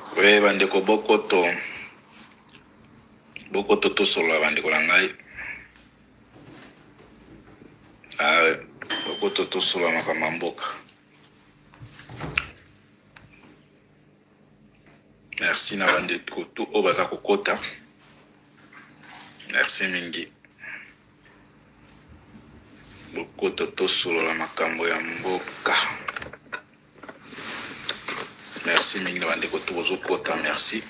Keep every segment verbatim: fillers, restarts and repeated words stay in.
Oui, bandeko bokoto. Bokoto to solo bandeko langai. Ah, bokoto to solo makamamboka. Merci na bandeko to obaza kokota. Merci mingi. Bokoto to solo la makambo ya mboka. Merci mingi bandeko to bozo kota, merci.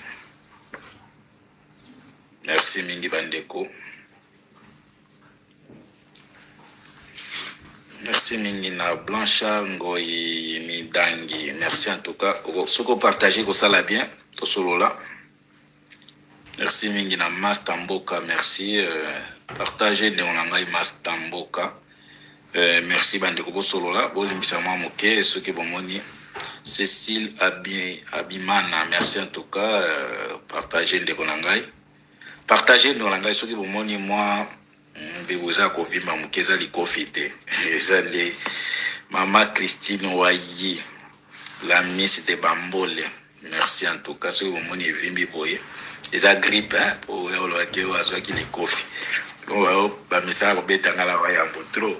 Merci mingi bandeko. Merci mingi na Blanchard Ngoyi Midangi. Merci en tout cas. Ce que vous partagez, que ça l'a bien. Tout solo là. Merci mingi na Mastamboka. Merci. Euh, partagez de Onangai Mastamboka. Euh, merci bandeko bo solo là. Bo limisama moke. Ce que bon moni. Cécile Abi, Abimana. Merci en tout cas. Euh, partagez de Onangai. Partagez de Onangai. Ce que bon moni moi. Bebuza kovimba mukeza likofite ezande Mama Christine Wayi la Miss de Bambole. Merci en tout cas. Ce que vous moni vimbi boye eza grippe hein pour le ke wazo ki likofi on ba misa ko betanga la waya trop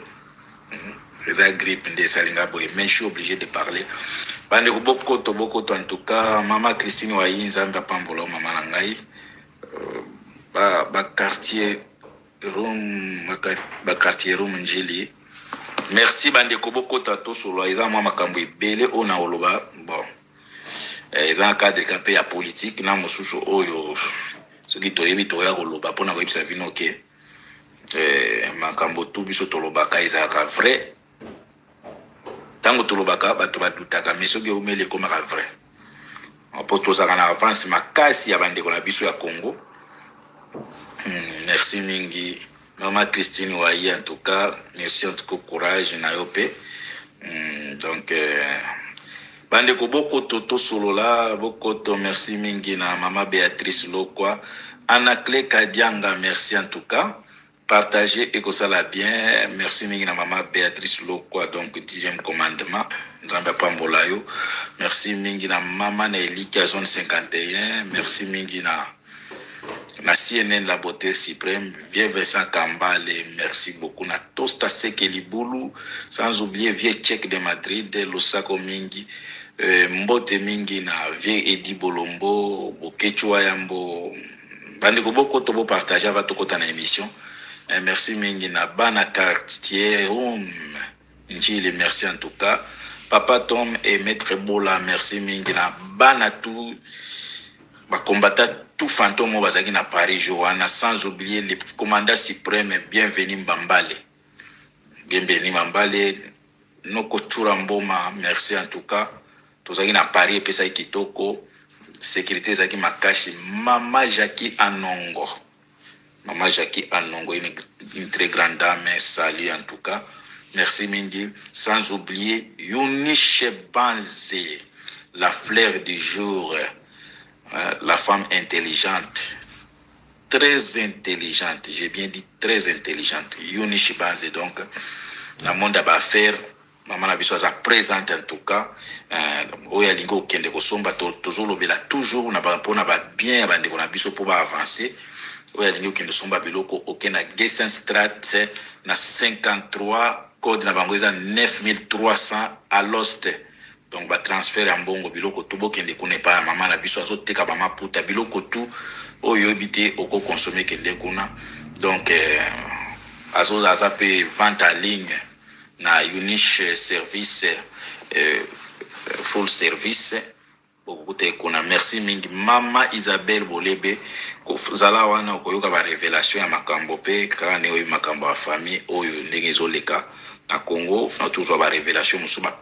eza grippe nde salinga boye mais je suis obligé de parler bande ko boko to boko to en tout cas Mama Christine Wayi nzamba pambola mama na ngai ba ba quartier Room, ba quartier room njeli. Merci bande koboko tato solo eza mwa makambo ebele ona oloba bon. Eza un cadre capé ya politique na mosusu oyo soki toyebi toya koloba pona koyebisa bino ke eh makambo tu biso tolobaka eza ka vrai. Tango tolobaka bato badutaka mais soki omele komaka vrai. Apoto za kana avance makasi ya bande ko na biso ya Congo. Hmm, merci mingi Mama Christine Wayi en tout cas merci en tout cas courage na yope hmm, donc euh, bande ko boko toto solo la boko to merci mingi na Mama Béatrice Lokwa Anaclé Kadianga merci en tout cas partagez et que ça la bien merci mingi na Mama Béatrice Lokwa donc dixième commandement nzamba pambolayo merci mingi na Mama Nelly qui a zone cinquante et un merci mingi na na C N N La Beauté Suprême, Vieux Vincent Kambale, merci beaucoup. Na Tosta Sekeli Boulou, sans oublier Vieux Tchèque de Madrid, Losako Mingi, euh, Mbote Mingi, na Vieux Edi Bolombo, Bokechua Yambo, Bandeko Boko Tobo partager avec toi na émission. Euh, merci Mingi, na Bana Cartier, um, Njili, merci en tout cas. Papa Tom et Maître Bola, merci Mingi, na Bana tout, ba combattant tout fantôme au Bazaki na Paris, Johanna, sans oublier le commandant suprême, bienvenue Mbambale. Bienvenue Mbambale. Noko Churamboma, merci en tout cas. Tozaki na Paris, et Pesa Kitoko, sécurité Zaki Makashi, Mama Jackie Anongo. Mama Jackie Anongo, une, une très grande dame, salut en tout cas. Merci Mingi. Sans oublier Yuniche Banze, la fleur du jour. La femme intelligente, très intelligente, j'ai bien dit très intelligente. Yuni Shibanze donc, la monde a affaire, maman a besoin de présenter en tout cas. Oya lingo kende ko somba toujours lobela toujours na ba pona ba bien bande ko na biso pour avancer. Oya lingo kende somba biloko okena Gessen Strat na cinquante-trois code na bango eza neuf mille trois cents à l'Ost. Donc ba transfert en bongo biloko tout bokende kone pa mama na biso azo teka ba maputa biloko tout oyo bité oko consommer kende kuna donc euh, azo azape vente en ligne na Uniche service euh, full service bokote kuna merci mingi Mama Isabelle Bolebe ko zala wana ko yoka ba révélation ya makambo pe kana oyo makambo ya famille oyo ndenge zoleka na Congo, on a toujours la révélation,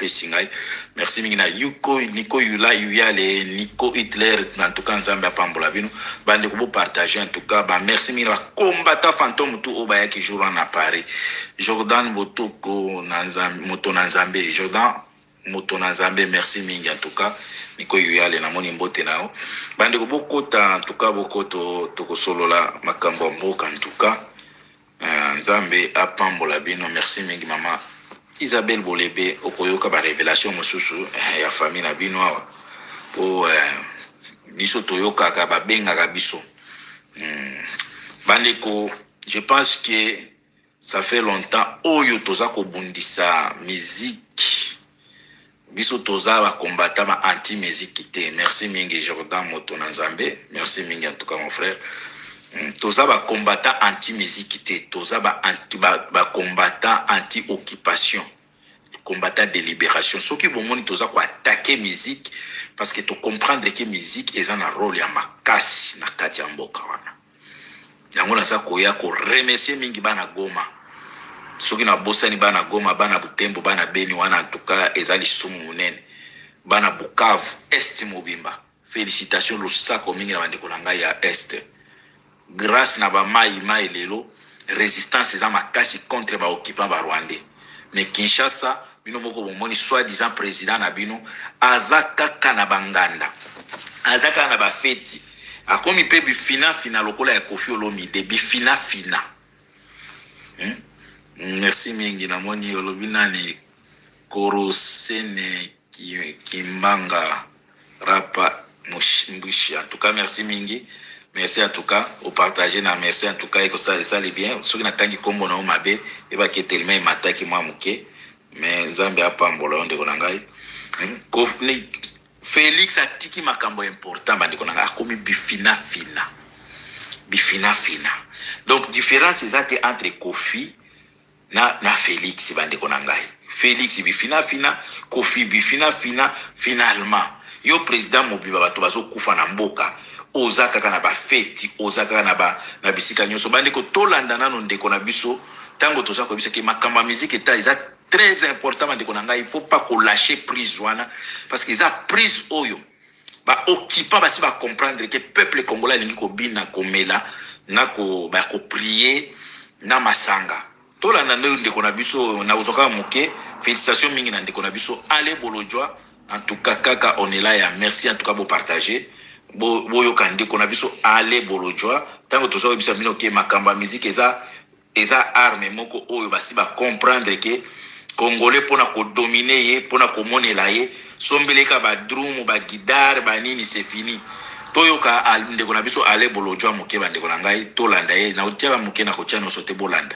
merci Mingina Yuko, Nico Yula, Yuyale, Nico Hitler, en tout cas, Nzamba Pambola Bino, bande ko partager en tout cas, bah merci Mingina combattant fantôme tout au baya qui joue en Paris. Jordan Botoko Nanzambe, Moto Nanzambe, Jordan Moto Nanzambe, merci Mingi en tout cas, Nico Yuyale na moni mbote nao. Bande ko bokota en tout cas bokoto toko solo la makambo mboka en tout cas. Nzambe apambola bino merci mingi Mama Isabelle Bolebe okoyoka ba révélation mosusu ya famille na bino awa po biso toyoka ka ba benga ka biso. Hmm. Bandeko, je pense que ça fait longtemps oyo toza ko bundisa musique. Biso toza ba combattant ma anti musique té. Merci mingi Jordan Moto Nzambe. Merci mingi en tout cas mon frère. Toza ba combattant anti musique té. Toza ba anti ba, ba combattant anti occupation. Combattant de libération. Ce qui bon moni toza ko attaquer musique parce que tu comprendre que musique est un rôle ya makasi na kati ya mboka wana. Yango na sa koya ko remercier mingi bana Goma. Soki na bosani bana Goma, bana Butembo, bana Beni wana en tout cas ezali sumu munene. Bana Bukavu, Est Mobimba. Félicitations lusako mingi na bandeko na ngai ya Est. Grâce na ba mai mai lelo, résistance eza makasi contre ba occupant ba Rwandais. Mais Kinshasa, bino moko bomoni soi-disant président na bino azaka kana banganda. Azaka na ba feti. Akomi pe bifina fina lokola ya Kofi Olomide bifina fina. Hmm? Merci mingi na moni olobina ni Korosene Kimbanga Rapa Mbushi. En tout cas merci mingi. Merci en tout cas au partager na merci en tout cas et que ça ça les bien. Ceux qui n'attendent kombo na mabe et va que tellement il m'attaque moi muke. Mais Zambia a pas mbolo onde konangai. Félix a tiki makambo important bandi konanga akomi bifina fina. Bifina fina. Donc différence exacte entre Kofi na na Félix bandi konangai. Félix bifina fina, Kofi bifina fina finalement. Yo président Mobimba bato bazo kufa na mboka. Ozaka kana ba feti, ozaka kana ba na bisika nyoso bandi ko tolanda nano ndeko na biso tango toza ko bisa ke makamba musique eta exact très important mandeko nanga, il faut pas qu'on lâcher prise wana parce qu'ils a prise oyo ba occupant ba si ba comprendre que peuple congolais lingi ko bina ko mela na ko ba ko prier na masanga to la nando ndeko na biso na uzoka muke. Félicitations mingi na ndeko na biso ale bolojwa. En tout cas kaka on est là ya merci en tout cas pour partager bo boyo kandeko na biso ale bolojwa tango tozo bisa mino ke makamba musique eza eza arme moko oyo basi ba comprendre que Congolais pona ko dominer ye pona ko monela ye sombeleka ba drum ba guitare ba nini c'est fini toyoka ndeko na biso ale bolojwa moke ba ndeko na ngai to landa ye na utia ba moke na ko tia no sote bolanda.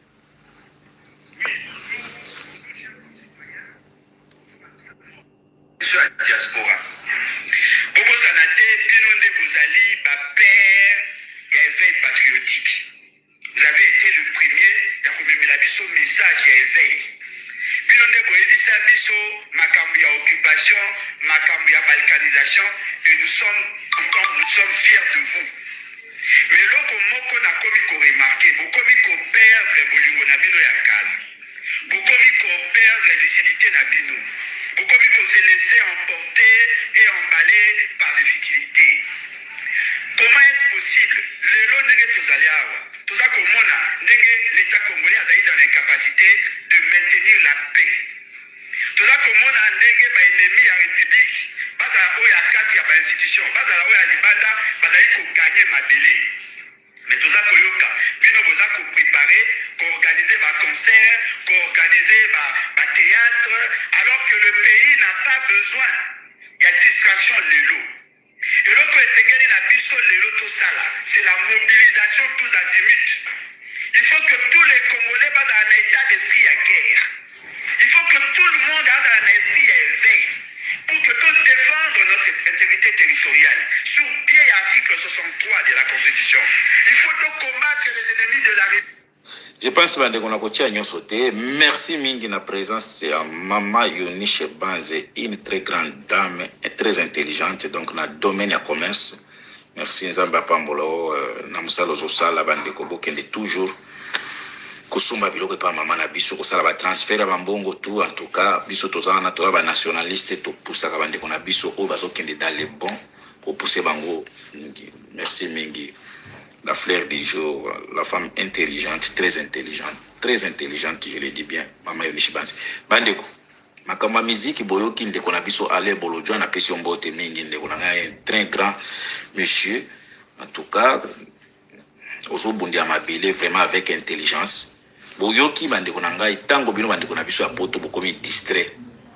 Diaspora Bobo Sanate Binonde Bozali ba père ya éveil patriotique. Vous avez été le premier à commémorer biso message ya éveil. Binonde Boyedisa biso makambo ya occupation, makambo ya balkanisation, et nous sommes encore nous sommes fiers de vous. Mais loko moko na komi ko remarquer, bokomi ko perdre bolingo na bino ya kala. Bokomi ko perdre lucidité na bino. Bokomi ko se laisser emporter et emballer par des futilités. Comment est-ce possible? Le long de Tozaliawa, tout ça comme on a, l'État congolais a dans l'incapacité de maintenir la paix. Tout ça comme on a, l'ennemi à la République, pas à la Oya Kati à l'institution, pas à la Oya Libanda, pas à gagner ma délai. Mais tout ça Koyoka, bino boza ko préparer, ko organiser ma concert, ko organiser ma, ma théâtre, alors que le pays n'a pas besoin. Il y a distraction de l'eau. Et l'autre c'est la mobilisation tous azimuts. Il faut que tous les Congolais soient dans un état d'esprit à guerre. Il faut que tout le monde ait dans un esprit à éveil pour que tout défendre notre intégrité territoriale. Sur pied article soixante-trois de la Constitution. Il faut donc combattre les ennemis de la République. Je pense que sauté. Merci mingi na présence de Mama Yoniche Banze, une très grande dame et très intelligente donc na domaine du commerce. Merci Nzamba Pambolo na musalo zosala bande ko bokende toujours kusumba biloko pa mama na biso ko sala ba transfert ba mbongo tout en tout cas biso tozana to ba nationaliste to poussa ka bande ko na biso o bazokende dans les bons ko pousser bango. Merci mingi. La fleur du jour, la femme intelligente, très intelligente, très intelligente, je le dis bien, Mama Yoniche Banze. Bandeko, makamba musique boyoki ndeko na biso ale bolojwa na pesi mbote mingi ndeko na un très grand monsieur. En tout cas, ozobundi ya mabele vraiment avec intelligence. Boyoki bandeko na ngai tango bino bandeko na biso ya poto bokomi distrait.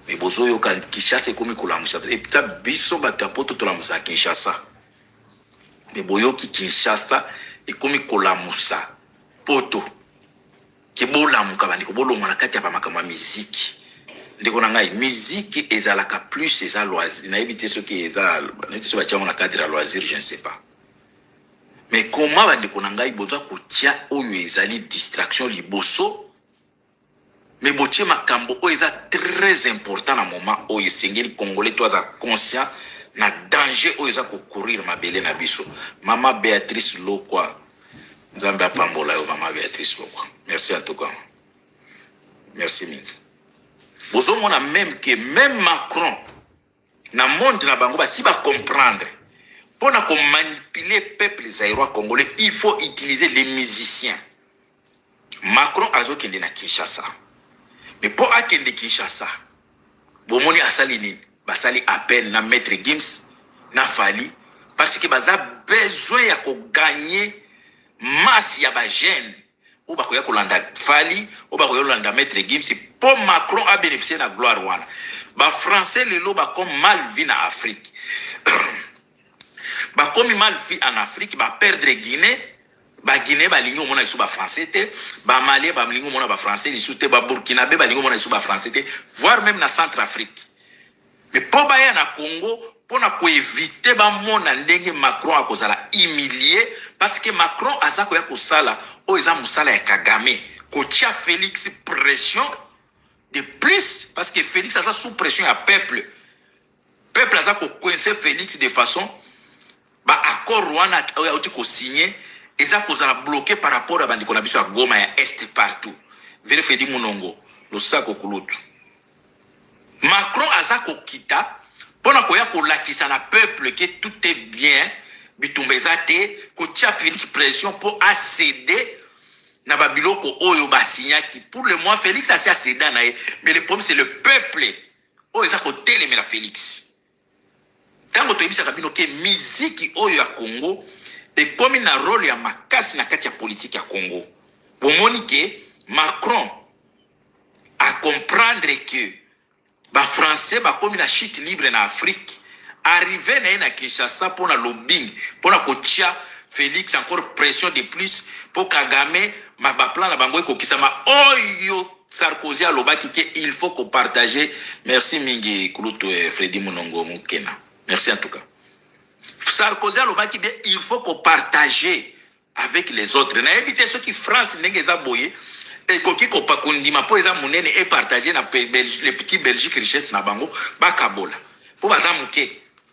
Mais bozo yo kan Kinshasa komi kolamusa. Et puis biso bato poto tolamusa Kinshasa. Mais boyo ki Kinshasa e komi kolamusa poto. Ki bolamuka bandiko bolonga na kati ya bamakama musique. Ndeko na ngai musique ezalaka plus eza loisir. Na éviter ce qui est na éviter ce bachama na cadre ya loisir, je ne sais pas. Mais comment bandiko na ngai bozo ko tia oyo ezali distraction liboso? Mais botie makambo o eza très important na moment o yesengeli congolais toi za conscient na danger o eza ko courir mabele na biso. Mama Béatrice Lokwa Nzambe apambola yo Mama Béatrice Lokwa. Merci en tout cas. Merci mingi. Bozo mona même que même Macron na monde na bango ba si ba comprendre pour na ko manipuler peuple zaïrois congolais, il faut utiliser les musiciens. Macron azo kende na Kinshasa. Mais pour akende Kinshasa, bomoni asali nini? Basali à peine na maître Gims na Fali parce que baza besoin ya ko gagner masse ya ba jeune ou ba ko ya kolanda Fali ou ba ko kolanda maître Gims pour Macron a bénéficié na gloire wana. Ba français lelo ba comme mal vu na Afrique. Ba comme mal vu en Afrique ba perdre Guinée. Ba Guinée ba lingo mona isu ba français te, ba Mali ba lingo mona ba français isu te, ba Burkina ba lingo mona isu ba français te, voire même na Centrafrique. Mais pour ba ya na Congo, pour na ko éviter ba mona ndenge Macron a kozala humilié parce que Macron azako ya kosala o eza musala ya Kagame, ko tia Félix pression de plus parce que Félix a sous pression à peuple. Peuple azako coincer Félix de façon ba accord Rwanda a été signé. Et ça cause a bloqué par rapport à bandiko na biso à Goma et Est partout. Vérifie di munongo, le sako kulutu. Macron azako kita, pona koya ko lakisa na peuple que tout est bien, bitumbezate, ko tia Félix pression pour accéder na babiloko oyo basinya qui pour le moment Félix a cédé na mais le problème c'est le peuple. Oh ezako télémé la Félix. Tango to ebisa kabino ke musique oyo ya Congo et comme il a un rôle ya makasi na kati ya politique ya Congo. Pour monique Macron à comprendre que ba français ba comme na chute libre na Afrique arrivé na na Kinshasa pour na lobbying pour na kotia Félix encore pression de plus pour Kagame ma ba plan na bango ko kisama oyo Sarkozy a lobaki que il faut qu'on partage. Merci mingi Kulutu et Freddy Munongo Mukena. Merci en tout cas. Sarkozy a lobaki bien il faut qu'on partage avec les autres. Na éviter ceux qui France n'engeza boye et koki ko pakundima po eza munene et partager na les petits Belgique richesse na bango ba kabola. Po baza muke.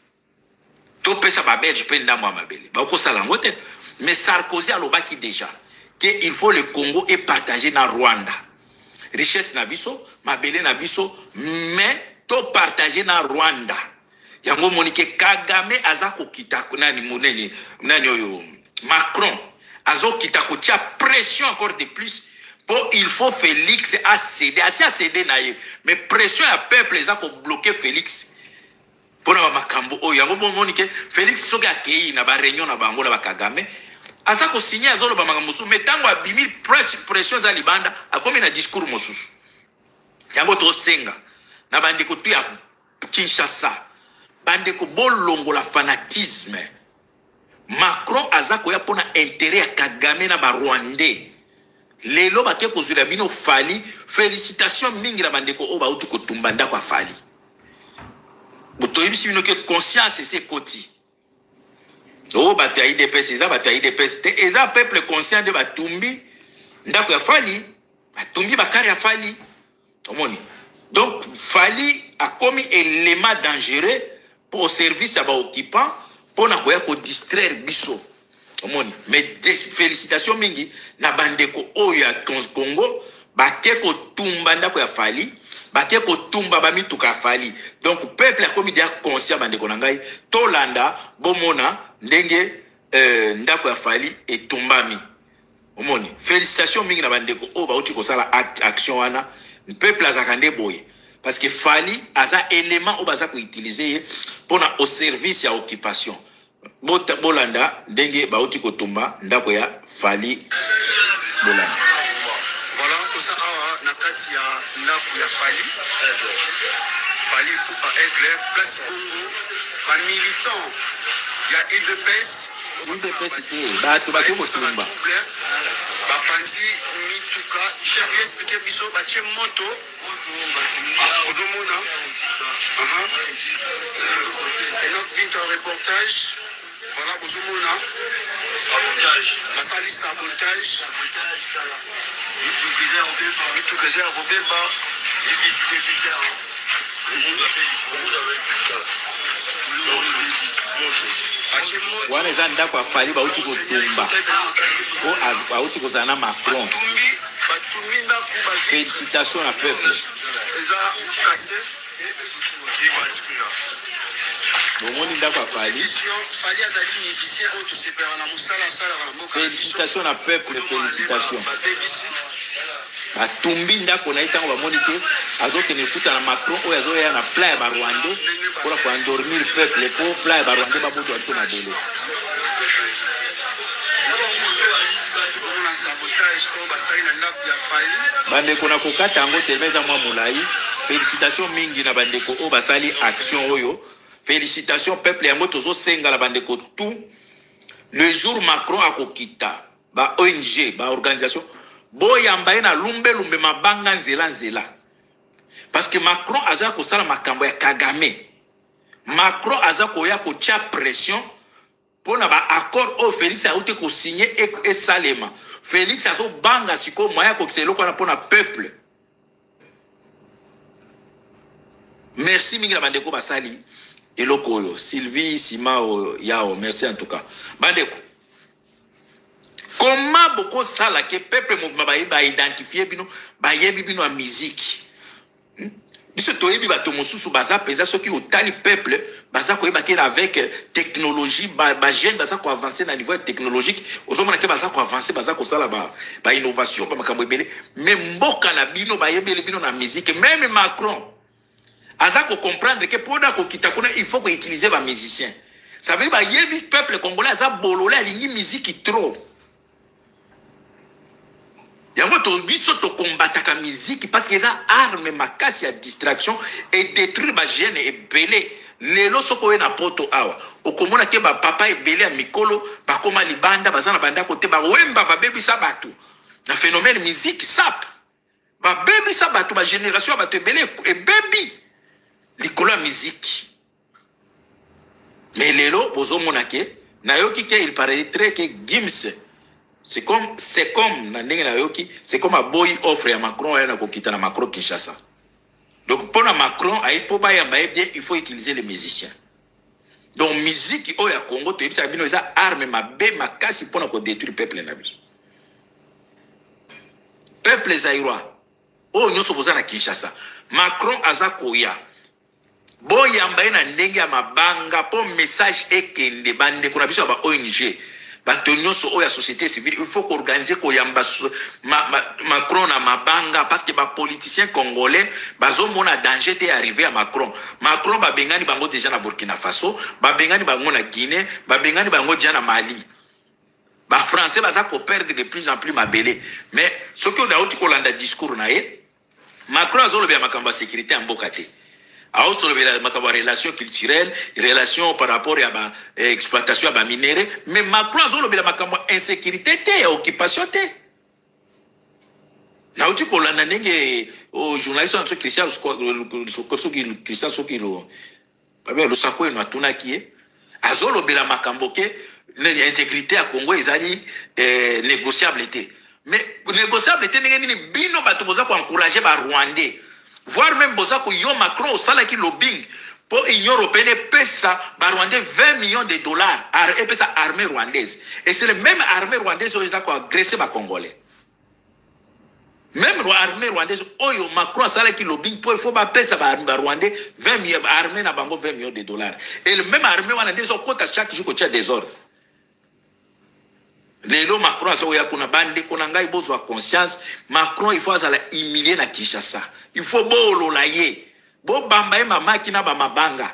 To pesa ba Belge pe ndamwa mabele. Ba ko sala ngote. Mais Sarkozy a lobaki déjà que il faut le Congo et partager na Rwanda. Richesse na biso, mabele na biso, mais to partager na Rwanda. Yango monike Kagame azako kita nani monene nani oyo Macron azo kita ko tia pression encore de plus pour il faut Félix a cédé assez a cédé na ye mais pression ya peuple ezako bloquer Félix pour na makambo oyo yango monike Félix soki akei na ba réunion na bango na ba Kagame azako signer azolo ba makambo musu mais tango abimi pression za libanda akomi na discours mosusu yango to senga na bandiko tu ya Kinshasa bandeko bolongo la fanatisme. Macron azako ya pona intérêt à Kagame na ba Rwandais. Lelo ba ke kozula bino Fali, félicitations mingi la bandeko o ba utu ko tumbanda kwa Fali. Boto yebisi bino ke conscience c'est koti. O ba ta I D P S eza ba ta I D P S te eza peuple conscient de ba tumbi ndako ya Fali, ba tumbi ba kari ya Fali. Omoni. Donc Fali a commis élément dangereux pour service à occupant pour na koya ko distraire biso omoni mais félicitations mingi na bandeko oya Congo ba ke ko tumba ndako ya Fali ba ke ko tumba ba mituka Fali donc peuple a commis dia conscient bandeko na ngai tolanda bomona ndenge euh, ndako ya Fali et tumbami omoni félicitations mingi na bandeko o ba uti ko sala action wana peuple azakande boye. Parce que Fali a un élément au baza ko utiliser pour na au service ya occupation. Bota bolanda ndenge bauti kotumba ndako ya Fali bolanda. Voilà, tout ça na kati ya ndako ya Fali. militant il y a U D P S U D P S te bato bato kotumba bapanzi mituka chef expliquer biso batie moto ozomona et notre vite en reportage voilà ozomona sabotage basali sabotage mituka eza robeba ebisi ebisa wana eza ndako afali bauti kotumba po bauti kozala na Macron. Félicitations à peuple. bomoni ndako afali. Félicitations à peuple, félicitations. Batumbi ndako na itango bamoni te azokende kuta na Macron oyo azoya na plan ya Barwande pour ko endormir le peuple pour plan ya Barwande babuto ato na dele. Bandeko na kokata yango teleza mwa mulai. Félicitations mingi na bandeko o basali action oyo. Félicitations peuple yango tozo senga la bandeko tout. Le jour Macron akokita ba O N G ba organisation boyamba na lumbe lumbe mabanga nzela nzela. Parce que Macron aza ko sala makambo ya Kagame. Macron aza ko ya ko tia pression pour na ba accord au Félix a outé ko signer et salema. Félix azo banga siko moya ko kiselo ko na pona peuple. Merci mingi na bandeko basali eloko yo Sylvie Simao yao merci en tout cas. Bandeko comment beaucoup ça là que peuple m'a identifié bino ba yebi bino a musique. Biso toyebi bato mosusu baza penza soki otali peuple baza ko yebake avec technologie ba ba jeune baza ko avancer na niveau technologique ozomona ke baza ko avancer baza ko sala ba ba innovation ba makambo ebele mais mboka na bino ba yebele bino na musique même Macron aza ko comprendre que pour da ko kitakuna il faut ko utiliser ba musiciens. Ça veut dire ba yebi peuple congolais aza bololé alingi musique trop. Yango to biso to combattre la musique parce que ça arme makasi à distraction et détruire ba jeune et belé lelo soko na poto awa okomona ke ba papa e belé a mikolo ba koma libanda bazana banda kote ba wemba ba bebi sabatu na phénomène musique sap ba bebi sabatu ba génération ba te belé e bebi likolo musique mais lelo bozo monake na yoki ke il paraîtrait que Gims c'est comme c'est comme na ndenge na yoki c'est comme a boy offre ya Macron ya na kokita na Macron Kinshasa. Donc pour na Macron ay po ba ya bien il faut utiliser les musiciens. Donc musique o ya Congo to yebisa bino za arme mabe makasi pour na ko détruire peuple na biso. Peuple zairwa o nyoso boza na Kinshasa. Macron azako ya boya mbaye na ndenge ya mabanga po message ekende bande kuna biso ba O N G. Batonyoso o ya société civile il faut qu'organiser ko yamba ma, ma, Macron na mabanga parce que ba politiciens congolais bazo mona danger te arrivé à Macron. Macron ba bengani bango déjà na Burkina Faso, ba bengani bango na Guinée, ba bengani bango déjà na Mali. Ba français baza ko perdre de plus en plus mabele. Mais ce que on a outi ko landa discours na ye, Macron azolo be makambo sécurité en bokate. A aussi la relation culturelle, relation par rapport à l'exploitation à minéraux, mais Macron a la insécurité et occupation. Na uti ko landa nenge o journaliste en Christian Christian Sokilo pas bien le sako no atuna ki azolo bela makambo ke l'intégrité à Congo ezali négociable été. Mais négociable été nenge ni bino bato boza ko encourager ba Rwandais. Voire même Bozako Yo Macron au salaire qui lobbying pour l'Union européenne pesa ba Rwandais vingt millions de dollars et pesa armée rwandaise et c'est le même armée rwandaise qui a agressé ba Congolais. Même l'armée rwandaise Oyo Macron salaire qui lobbying pour il faut ba pesa ba Rwandais vingt millions armée na bango vingt millions de dollars et le même armée rwandaise au compte chaque jour qu'il y a des ordres. Lelo Macron a zoya kuna bande kuna ngai bozo conscience Macron il faut azala humilier na Kinshasa. Il faut bolo la ye. Bo bamba e mama kina ba mabanga.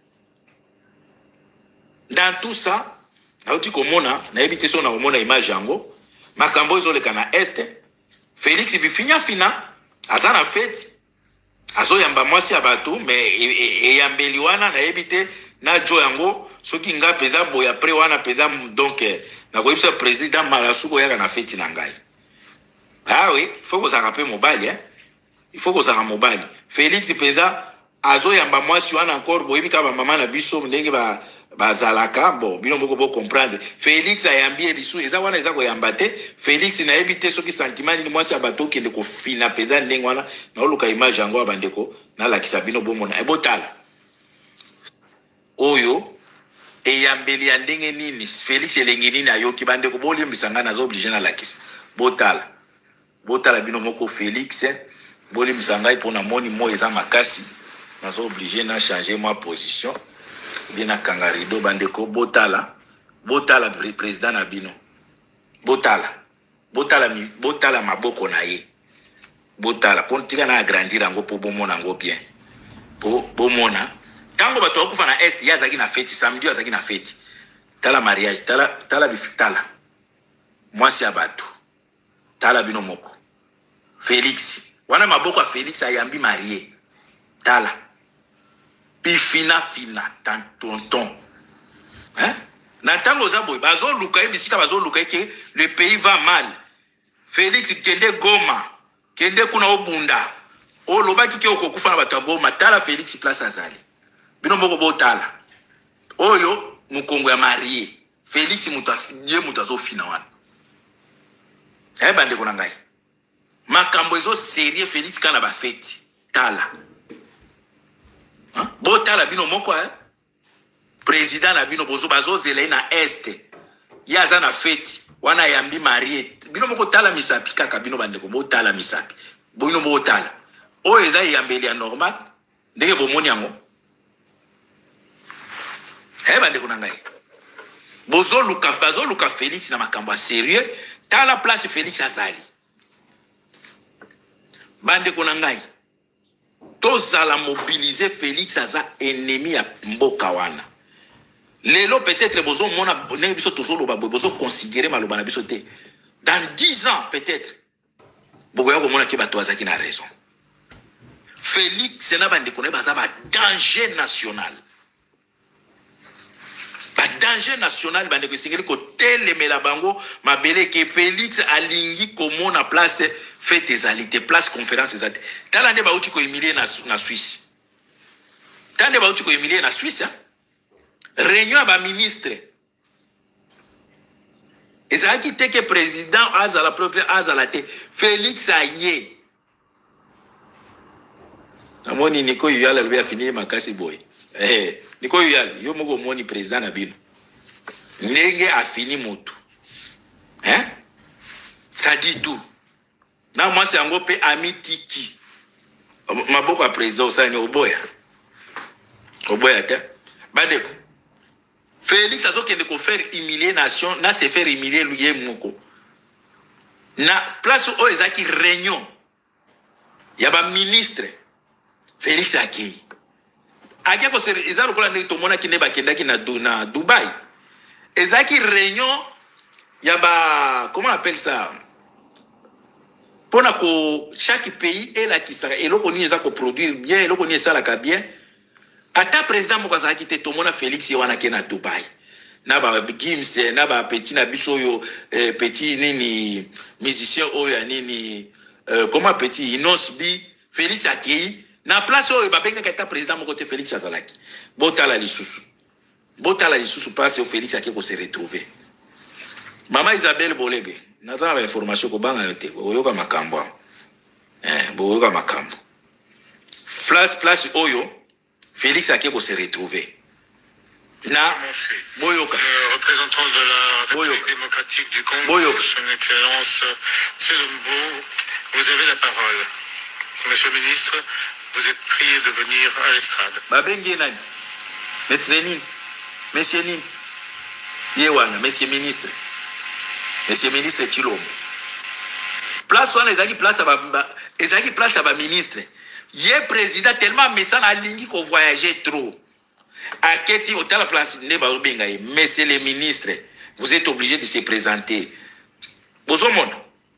Dans tout ça, na uti komona na ebite so na komona image yango. Makambo zo le kana este. Félix bifinya fina azana fête. Azo yamba mwasi abatu mais e yambeli wana na ebite na jo yango soki nga peza boya après wana peza donc na ko yebisa président malasuko yaka na feti na ngai. Ah oui, il faut que ça rappelle mobile hein. Il faut que ça rappelle mobile. Félix peza azo yamba mwasi wana encore boyebi ka ba mama na biso ndenge ba bazalaka bon bino moko bo comprendre. Félix ayambi elisu eza wana eza ko yambate. Félix na ebite soki sentiment ni mwasi abato kende ko fina peza ndenge wana na oluka image yango abandeko na la kisabino bomona ebotala. Oyo eyambeli ya ndenge nini Félix elengi nini ayoki bandeko bolimbisa ngana zo obligé na la kisa. Botala. Botala bino moko Félix bolimbisa ngai pona moni mo eza makasi. Nazo obligé na changer ma position. Bien kangarido bandeko botala. Botala président na bino. Botala. Botala mi botala maboko na ye. Botala pon tika na agrandir ango po bomona ngo bien. Po bomona. Tango bato okufa na est yazaki na fête samedi yazaki na fête. Tala mariage tala tala bifitala. Mwasi ya bato. Tala bino moko. Félix. Wana maboko ya Félix ayambi marié. Tala. Pi fina fina tan tonton. Hein? Nantango za boy bazo luka bisika bazo luka ke le pays va mal. Félix kende Goma, kende kuna obunda. O lobaki ke okokufa na bato Goma, tala Félix place azali. Bino moko botala. Oyo mukongo ya marié. Félix muta die muta zo fina wana. Eh bande kuna ngai. Makambo ezo sérieux Félix kana ba fête. Tala. Hein? Botala bino moko hein? Président na bino bozo bazo zele na este. Yaza na fête. Wana yambi marié. Bino moko tala misapi kaka bino bandeko botala misapi. Bino moko tala. O eza yambeli ya normal. Ndenge bomoni yango. Eh bandeko na ngai. Bozo luka bazo luka Félix na makambo sérieux. Tala place Félix azali. Bandeko na ngai. Tozala mobiliser Félix aza ennemi ya mboka wana. Lelo peut-être bozo mona ne biso tozolo ba bozo considérer maloba na biso te. Dans dix ans peut-être. Bogoya ko mona ke bato azaki na raison. Félix na bandeko ne baza ba danger national. Ba danger national bandeko singeli ko telemela bango mabele ke Félix alingi komona place fête ezalité place conférence ezalité. Tala nde ba uti ko humilier na na Suisse. Tala nde ba uti ko humilier na Suisse hein? Réunion ba ministre. Ezaki teke président azala propre azalate Félix aye. Namoni Niko Yuyala lui a fini makasi boy. Eh Niko Yuyala yo moko moni président na bino. Ndenge a fini moto. Hein? Ça dit tout. Na moi c'est ngo pe ami tiki. Maboko a président ça ni oboya. Oboya te. Bandeko. Félix a dit qu'il faut faire humilier nation, na se faire humilier lui moko. Na place où ezaki réunion. Ya ba ministre. Félix aki. Aki ko se ezalo kola ne to mona ki ne ba kendaki na na Dubai. Ezaki réunion ya ba comment on appelle ça? Pona ko chaque pays et la qui sera et loko ni ezako produire bien et loko ni ça la ka bien. Ata président mokazaki te tomona Félix wana ke na Dubai. Na ba Gims na ba petit na biso yo eh, petit nini musicien oyo nini euh, comment petit Inosbi Félix akei na place oyo ba benga kata président moko te Félix azalaki. Botala lisusu. Botala lisusu place au Félix akei ko se retrouver. Mama Isabelle Bolebe, nazana ba information ko banga yote. Oyoka makambo. Eh, boyoka makambo. Place place oyo Félix a qu'à se retrouver. Na, Boyoka. Le représentant de la République Boyoka. démocratique du Congo, Boyoka. son Excellence Tselombo, vous avez la parole. Monsieur le ministre, vous êtes prié de venir à l'estrade. Babengi nani? Monsieur Nin. Monsieur Nin. Yewana, Monsieur ministre. Monsieur ministre Chilombo. Place wana ezaki place aba ezaki place aba ministre. Yé président tellement message à lingi qu'on voyageait trop. À Keti au la place ne ba benga monsieur le ministre, vous êtes obligé de se présenter. Bozomon.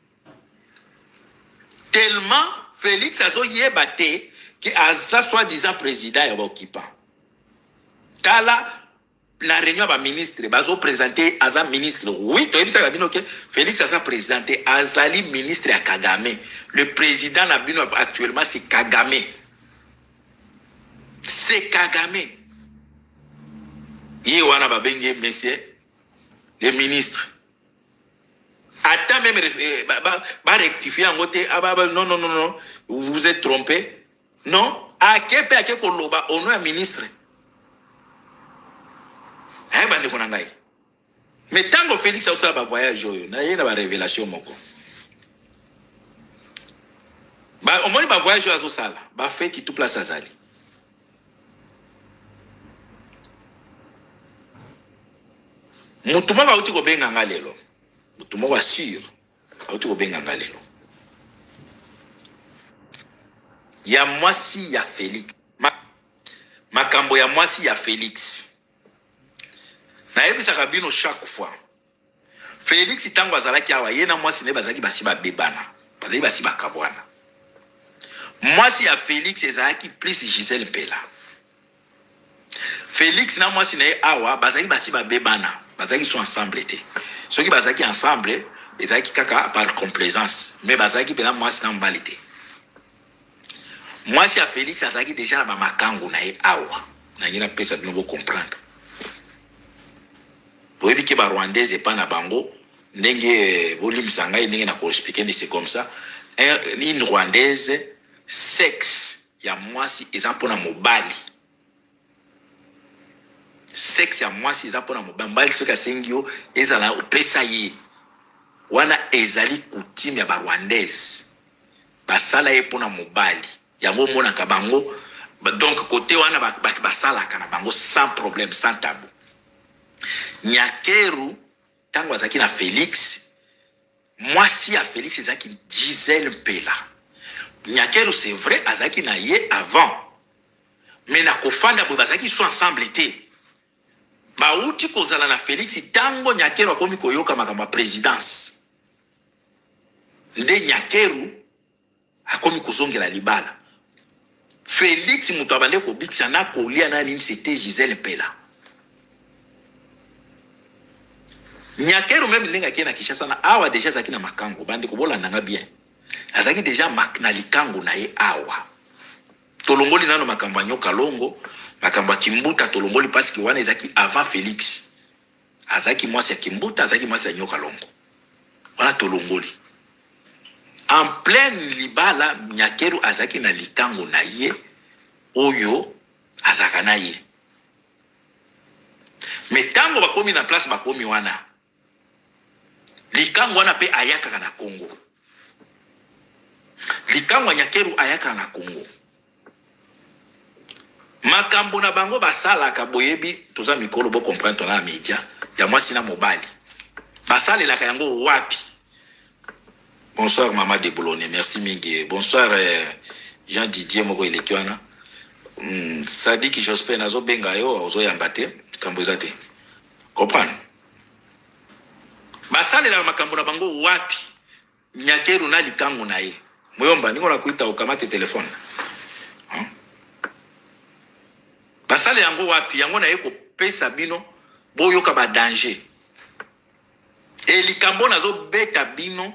Tellement Félix azo yé baté que asa soi-disant président ya occupant. Tala la réunion ba ministre bazo présenté Aza ministre. Oui, tu as dit ça Kabino que Félix Aza présenté Azali ministre à Kagame. Le président Nabino actuellement c'est Kagame. C'est Kagame. Yé wana ba bengi monsieur le ministre. Attends même ba ba, ba rectifier en côté ah bah, bah, non non non non vous vous êtes trompé. Non, à kepe à kepe koloba on a ministre. Eh ben de konangai. Mais tant que Félix a aussi un voyage yo, na yé na ba révélation moko. Ba au moins ba voyage yo azosala, ba fait qui tout place azali. Mutuma ba uti ko benga ngalelo. Mutuma wa sûr. Uti ko benga ngalelo. Ya mwasi ya Félix. Ma makambo ya mwasi ya Félix. Na yebisa kabino chaque fois. Félix tango azalaki awa yena mwasi ne bazaki basiba bebana. Bazaki basiba kabwana. Mwasi ya Félix ezalaki plus Gisèle Mpela. Félix na mwasi ne awa bazaki basiba bebana. Bazaki sont ensemble té. Ceux qui bazaki ensemble, ezalaki kaka par complaisance, mais bazaki pena mwasi na mbalité. Mwasi ya Félix azalaki déjà ba makango na ye awa. Na ngina pesa de nouveau comprendre. Vous voyez que les Rwandais et pas na bango, ndenge volim sanga ndenge na ko expliquer mais c'est comme ça. Une Rwandaise sexe ya mwasi eza pona mobali. Sexe ya mwasi eza pona mobali, mbali soka sengio ezala opesa ye. Wana ezali coutume ya ba Rwandaise. Basala ye pona mobali. Yango mona ka bango, donc côté wana ba basala kana bango sans problème, sans tabou. Nyakeru tango azaki na Félix mwasi ya Félix ezaki Gisèle Mpela. Nyakeru c'est vrai azaki na ye avant mais na kofanda bo bazaki so ensemble té ba uti kozala na Félix tango Nyakeru akomi koyoka makamba présidence nde Nyakeru akomi kozongela libala. Félix muto abande ko bikisa na kolia na nini c'était Gisèle Mpela. Nyakeru même ndenge ki na Kinshasa na awa déjà zaki na makango bande ko bola nanga bien. Azaki déjà mak na likango na ye awa. Tolongoli nano makamba nyoka longo, makamba kimbuta tolongoli parce que wana ezaki avant Félix. Azaki mwasi ya kimbuta, azaki mwasi ya nyoka longo. Wana tolongoli. En pleine libala Nyakeru azaki na likango na ye oyo azaka na ye. Mais tango bakomi na place bakomi wana. Likango wana pe ayaka na Congo. Likango Nyakeru ayaka na Congo. Makambo na bango basala ka boyebi toza mikolo bo comprendre na media ya mwasi na mobali. Basale la kayango wapi? Bonsoir Maman de Boulogne, merci mingi. Bonsoir euh, Jean Didier moko elekiwana. Mm, Sadik Jospin nazo benga yo ozo yambate kambo zate. Comprendre? Basale la makambo na bango wapi? Nyakeru na likango na ye. Moyomba niko na kuita ukamate telefone. Hein? Basale yango wapi? Yango na ye ko pesa bino boyo ka ba danger. Et likambo nazo beta bino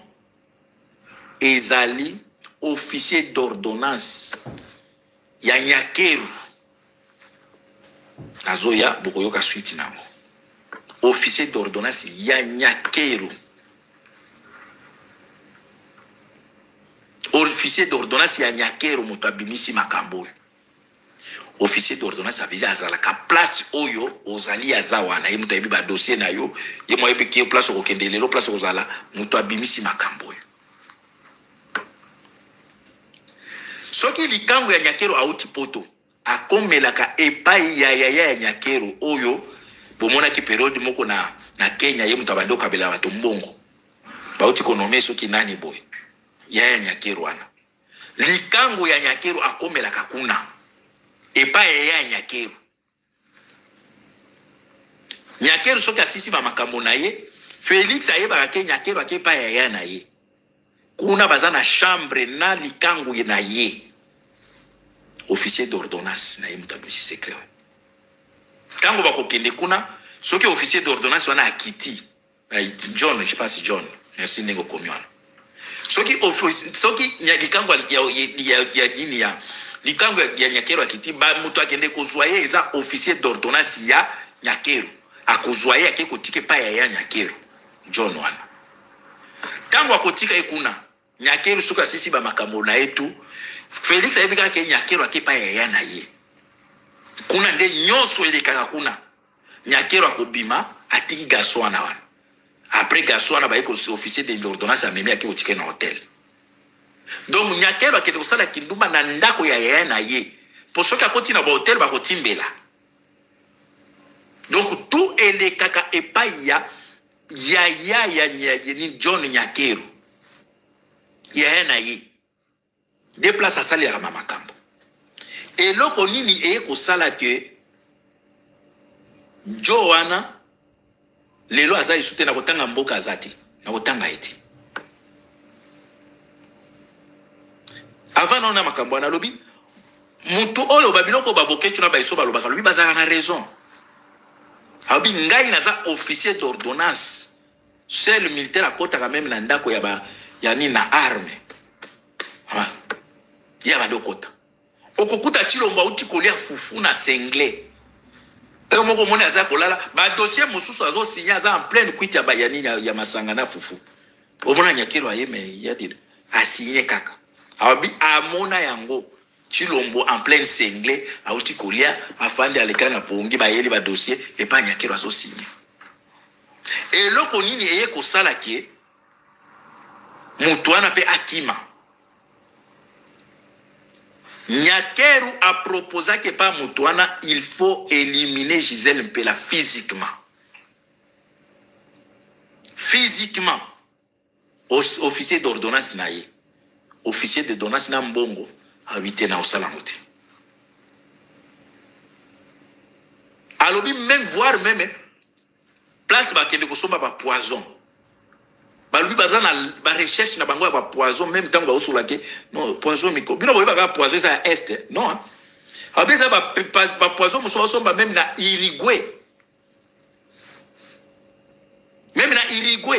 ezali officier d'ordonnance ya Nyakeru. Nazo ya bokoyo ka suite nango. Officier d'ordonnance ya Nyakeru. Officier d'ordonnance ya Nyakeru moto abimisi makambo. Officier d'ordonnance avisa azala ka place oyo ozali azawana ye moto yebi ba dossier na yo ye mo yebi ki place okendelelo place ozala moto abimisi makambo. Soki likango ya Nyakeru auti poto akomelaka epai ya ya ya Nyakeru oyo bomona ki periode moko na na Kenya ye mutabando kabela bato mbongo bauti konome soki nani boy ya ya Nyakeru wana likango ya Nyakeru akomelaka kuna epai ya ya Nyakeru. Nyakeru soki asisi ba makambo na ye Félix ayeba ka Nyakeru akepa ya ya na ye kuna bazana chambre na likango na ye officier d'ordonnance na ye mutabisi secret. Tango bakokende kuna soki officier d'ordonnance wana akiti John, je pense John, merci ndeko komiwana. Soki soki likango ya ya ya nini ya likango ya Nyakero akiti ba mutu akende kozwaye eza officier d'ordonnance ya Nyakero akozwaye akekotike pa ya Nyakero John wana. Tango akotika ekuna Nyakero suka sisi ba makambo na etu Felix ayebika ke Nyakero akepa ya na ye. Kuna nde nyonso elekaka kuna. Nyakero akobima atiki garçon wana wana. Après garçon wana ba eko officier de l'ordonnance amemi akekotike na hotel. Donc Nyakero akende kosala kindumba na ndako ya ya na ye. Posoka koti na ba hotel ba kotimbela. Donc tout elekaka epa ya ya ya ya ni John Nyakero. Ya na ye. Déplace à salir à Mamakambo. Et là, on y est au salaire que Joanna, les lois à soutien à Botanga Mboka Zati, à Botanga Haïti. Avant, on a Makambo, on a lobby. Moutou, oh, le Babylon, ko baboke, tu n'as pas eu ça, lui, bazar a raison. Abi, Ngaï n'a officier d'ordonnance. Seul militaire à côté, même Nanda, ko yaba, yani na arme. Ya ba dokota okokuta chilomba uti kolia fufu na sengle e moko mona za kolala ba dossier mususu azo signer za en pleine kuita ba yani ya masanga na fufu omona Nyakero ayeme ya dire a signer kaka abi amona yango chilombo en pleine sengle a uti kolia afande alekana pongi ba yeli ba dossier e pa Nyakero azo signer e loko nini eye ko sala ke mutu ana pe akima Nyakero a proposé que par Moutouana, il faut éliminer Gisèle Mpela physiquement. Physiquement. Officier d'ordonnance naïe. Officier d'ordonnance na mbongo. Habité na osalangote. Alors, même voir même place ba kende kosomba ba poison. Ba lui bazana ba recherche na bango ba poison même tant ba osula ke non poison miko bino boyeba ka poison ça est non abi ça ba ba poison muso somba même na Uruguay même na Uruguay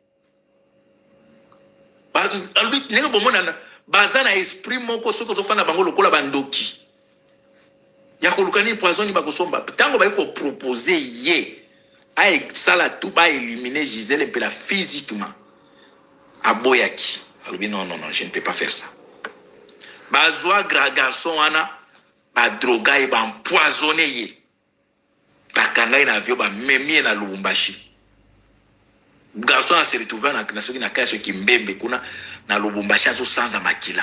ba albi nenga bomona bazana esprit moko soko to fana bango lokola bandoki ya kolukani poison ni ba kosomba tango ba ko proposer ye a sala tout ba éliminer Gisèle Mpela physiquement. Aboyaki. Alors, non, non, non, je ne peux pas faire ça. Bazwa grand garçon, ana, ba droga et ba empoisonné ye. Ba kanga ina avion, ba memie na Lubumbashi. Garçon a se retrouvé na nasoki na kaya soki mbembe kuna na Lubumbashi azo sanza makila.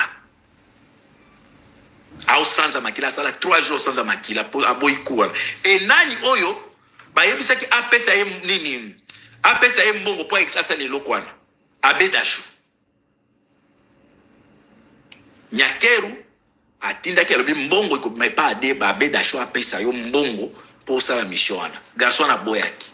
Ao sanza makila, sala trois jours sanza makila, aboyi kuwa. Et nani oyo, ba yebisa ki apesa ye nini, apesa ye mbongo po exasa le lokwana. Abedashu Nyakero atinda ke lobi mbongo ko me pa ade ba Abedashu apesa yo mbongo pour ça la mission ana garçon na boyaki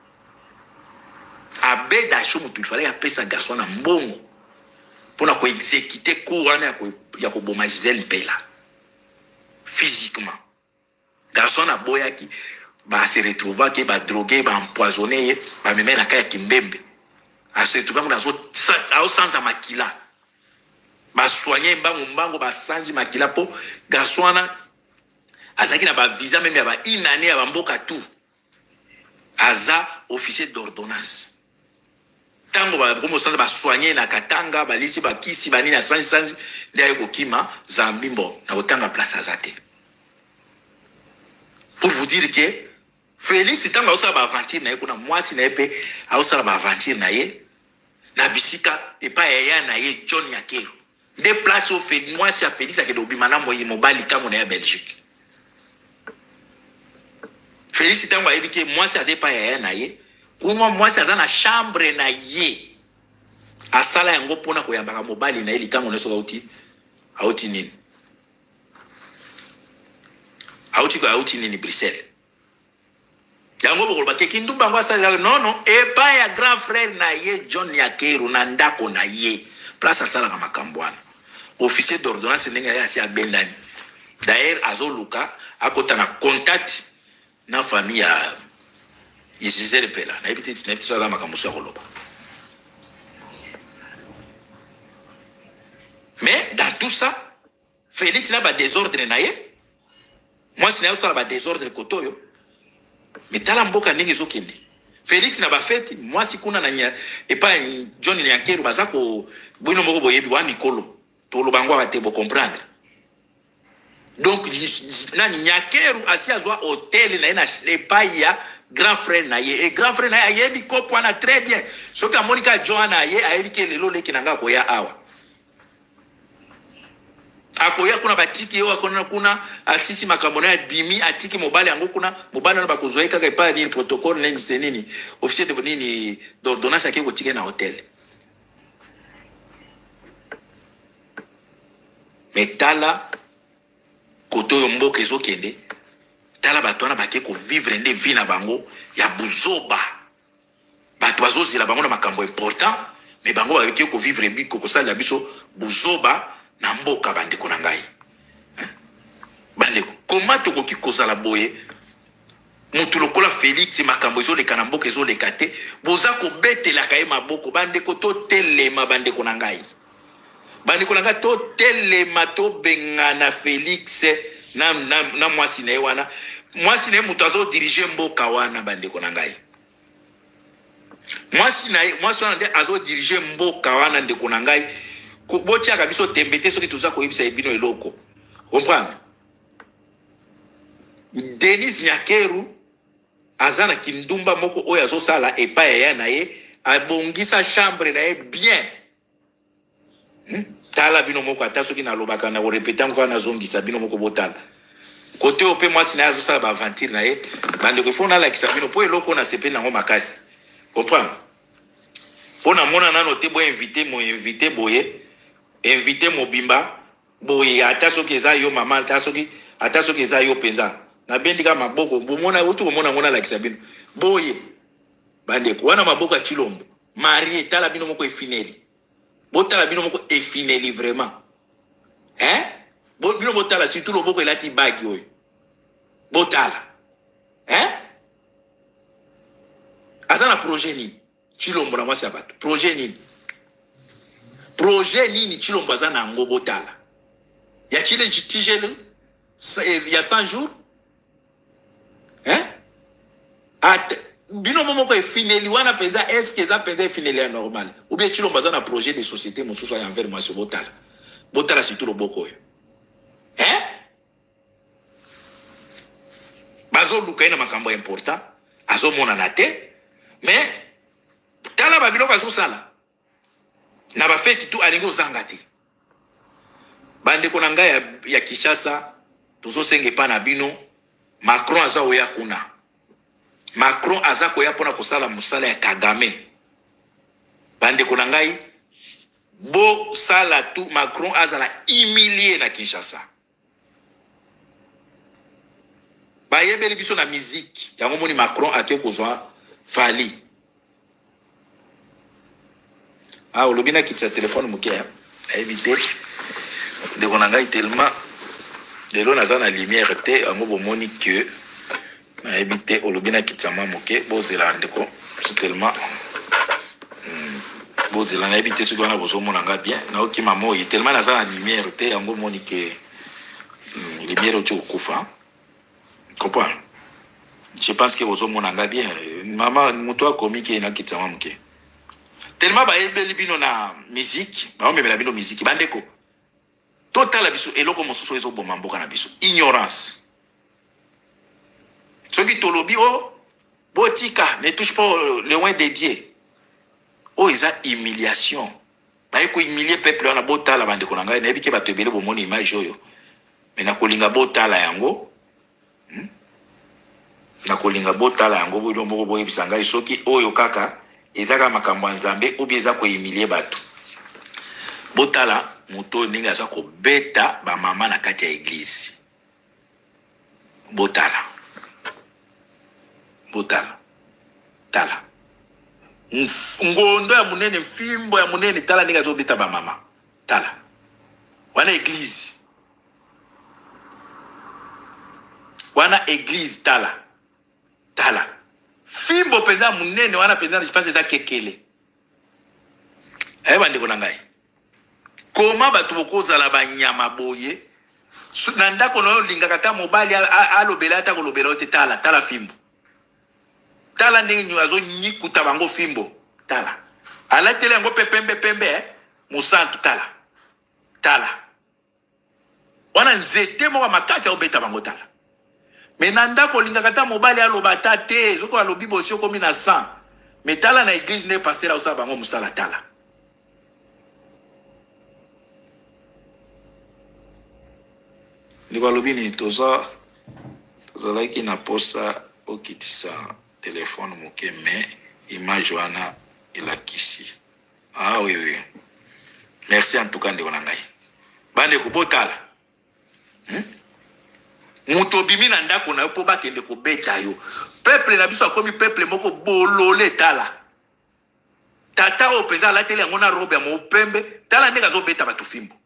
Abedashu mutu il fallait apesa garçon na mbongo pour na ko exécuter cour ana ko ya ko boma Gisèle Mpela physiquement garçon na boyaki ba se retrouver ke ba droguer ba empoisonner ba me na kaya kimbembe a se trouver dans au sans makila ba soigner mbango mbango ba sanzi makila po garçon na azaki na ba visa même ya ba inane ya mboka tout aza officier d'ordonnance tango ba comme sans ba soigner na Katanga ba lisi ba kisi ba nina sanzi sanzi ndia ko kima zambimbo na kotanga place azate pour vous dire que Félix tango osala ba aventure na ye kuna mwasi na epe osala ba aventure na ye na bisika et pas ya na ye John Nyakero de place au fait moi c'est Félix a que dobimana moyi mobali kamo na ya Belgique Félix tango ebike moi c'est pas ya na ye kuma moi c'est na chambre na ye asala yango pona ko yambaka mobali na ye likango na soka uti auti nini auti ko auti nini Bruxelles yango boko ba kekindu bango asala non non et pas ya grand frère na ye John Nyakero na ndako na ye place asala ka makambwana officier d'ordonnance nenga ya si abendani d'ailleurs azoluka akota na contact na famille ya Gisèle Pela na ebité na ebité ça la makamuso koloba. Mais dans tout ça, Félix n'a pas désordre naie. Moi si na ça ba désordre kotoyo. Mais tala mboka ndenge zokende. Félix n'a pas fait, moi si kuna na nya et pas John Nyakeru bazako bwino moko boyebi wa mikolo. Tolo bangwa ba te bo comprendre. Donc na Nyakeru asi azwa hôtel na ina pas ya grand frère na ye et grand frère na ye bi ko point très bien. So ka Monica Joanna ye ayebi ke lelo leki nanga ko ya awa. Akoya kuna batiki yo akona kuna asisi makamona ya bimi atiki mobile yango kuna mobile na bakozoeka ka pa ni protocole nini senini officier de nini d'ordonnance akiko tike na hôtel. Mais tala koto yo mboka ezokende tala bato na bake ko vivre nde vie na bango ya buzoba bato bazozila bango na makambo important mais bango bake ko vivre bi ko sala biso buzoba na mboka bandeko na ngai bandeko comment tokoki kozala boye mutu lokola Félix makambo ezoleka na mboka ezoleka te boza kobetelaka ye maboko bandeko to telema bandeko na ngai bandeko na ngai to telema to bengana Félix na na, na mwasi na ye wana mwasi na ye mutu azo diriger mboka wana bandeko na ngai mwasi na ye mwasi wana nde azo diriger mboka wana ndeko na ngai kubotia kabiso tembete soki tuza koyebisa ebino eloko comprendre. Denis Nyakeru azana kindumba moko oyo azosala epa ya na ye abongisa chambre na ye bien hmm? Tala bino moko ata soki na lobaka na répéter encore na zongisa bino moko botala côté ope mwasi na azosala ba aventure na ye bande ko fona la kisa bino po eloko na sepeli nango makasi comprendre. Pona mona nano te bo invité mo invité boye invité mobimba boye ata soki eza yo mama ata soki ata soki eza yo penza na bendika maboko bomona utu bomona ngona la kisabino boye bandeko wana maboko chilombo Marie tala bino moko efineli botala bino moko efineli vraiment hein bon bino botala surtout loboko elati bagi oyo botala hein azana projet ni chilombo na mwasi abato projet ni projet nini chilombo azana ngo botala ya chile jitijele ya cent jours hein at bino momo ko fineli wana penza est-ce que ça penza fineli normal ou bien chilombo azana projet de société mususu ya envers moi sur botala botala surtout le boko hein bazo lukaina makambo important azo mona na te mais tala ba biloko azo sala na ba feti tu alingo zangati bande ko nanga ya, ya Kinshasa tuzo senge pa na bino Macron aza oya kuna Macron aza ko ya pona kosala musala ya Kagame bande ko ngai bo sala tu Macron azala humilié na Kinshasa ba yebeli biso na musique yango moni Macron ate kozwa fali. Ah, olobina kitsa téléphone mukia a éviter de konanga tellement de l'eau na na lumière te ango bomoni que na éviter olobina kitsa ma muke bozela ndeko c'est tellement bozela na éviter ce qu'on a besoin monanga bien na oki mamo yi tellement na na lumière te ango moni que lumière tu kufa comprends. Je pense que vous monanga bien maman muto comique na kitsa ma muke tellement ba ebeli bino na musique ba o memela bino musique bandeko total biso eloko mosusu ezo bomba mboka na biso ignorance soki tolobi o botika ne touche pas le loin de Dieu o eza humiliation ba eko humilier peuple na botala bandeko na ngai na ebike ba tebele bomoni image oyo mais na kolinga botala yango hmm? na kolinga botala yango bo moko boye bisanga soki oyo kaka ezaka makambo nzambe ou bien za ko humilier bato botala moto ninga za ko beta ba mama na kati ya église botala botala tala ngondo ya munene mfimbo ya munene tala ninga zo beta ba mama tala wana église wana église tala tala fimbo penza munene wana penza je pense eza kekele ayeba ndeko na ngai koma bato bokozala banyama boye na ndako na yo lingaka ta mobali alobela ata kolobela ote tala tala fimbo tala ndenge azo nyikuta bango fimbo tala alatele yango pe pembe pembe eh? Musantu tala tala wana nzete moko makasi obeta bango tala me na ndako lingaka ta mobali aloba ta te zoko alobi bosi okomi na cent me tala na église ne pasteur osala bango musala tala ndiko alobi ni toza tozalaki na posa okitisa telefone moke me image wana elakisi. Ah oui oui, merci en tout cas ndeko na ngai bande ko botala hmm? Muto bimi na ndako na yo po bakende ko beta yo peuple na biso akomi peuple moko bolole tala tata o peza la tele ngona robe mo pembe tala ndeka zo beta batu fimbo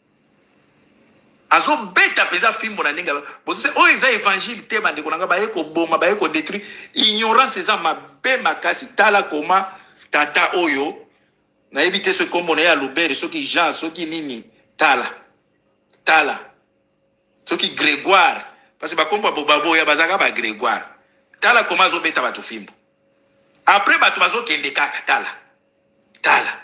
azo beta peza fimbo na ndinga bose o eza évangile te bande ko nanga ba yeko boma ba yeko détruire ignorance eza mabe makasi tala koma tata oyo na éviter ce combo na ya Lubere soki Jean soki nini tala tala soki Grégoire parce que ba kombo bobabo ya bazaka ba Grégoire tala koma zo beta batu fimbo après batu bazo kende kaka tala tala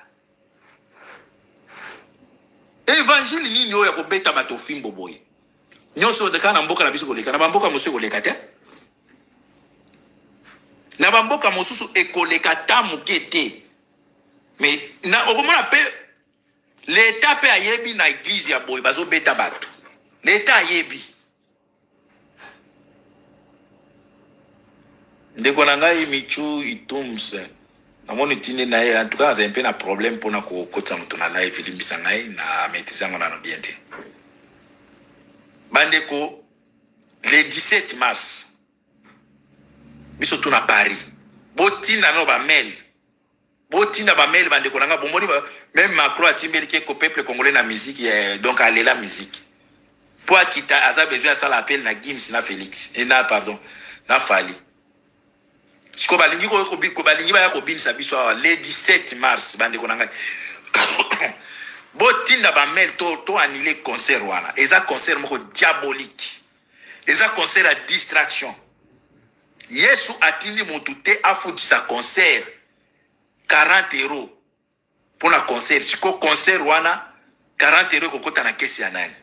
évangile nini oyo ko beta batu fimbo boye nyonso de kana mboka na biso koleka na bamboka mosusu koleka te na bamboka mosusu ekoleka ta mukete mais na okomona pe l'état pe ayebi na église ya boye bazo beta batu l'état ayebi ndeko na ngai michu itumse namoni tine na ye en tout cas c'est un peu na problème pona ko kotsa mutu na live limbisa ngai na maîtrise ngona no bien te bandeko le dix-sept mars biso tuna Paris botina no ba mail botina ba mail bandeko nanga bomboni même Macron a timbeli ke ko peuple congolais na musique eh, donc aller la musique pour akita aza besoin ça l'appel na Gims na Félix et na pardon na Fali siko balingi ko ko balingi ba ya ko binisa biso le dix-sept mars bandeko nanga botinda ba mail to to annuler concert wana eza concert moko diabolique eza concert à distraction Yesu atindi mutu te afuti sa concert quarante euros pour la concert siko concert wana quarante euros kokota na kesi ya nani